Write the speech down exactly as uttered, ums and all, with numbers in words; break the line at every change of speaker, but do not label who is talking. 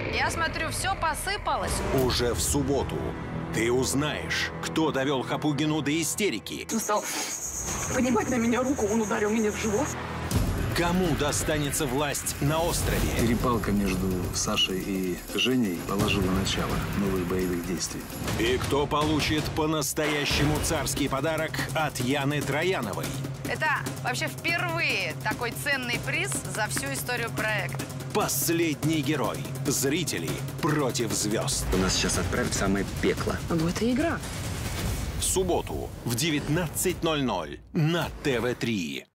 Я смотрю, все посыпалось.
Уже в субботу ты узнаешь, кто довел Хапугину до истерики.
Он стал поднимать на меня руку, он ударил меня в живот.
Кому достанется власть на острове?
Перепалка между Сашей и Женей положила начало новых боевых действий.
И кто получит по-настоящему царский подарок от Яны Трояновой?
Это вообще впервые такой ценный приз за всю историю проекта.
Последний герой. Зрители против звезд.
У нас сейчас отправят в самое пекло.
Ну, это игра.
В субботу в девятнадцать ноль ноль на тэ вэ три.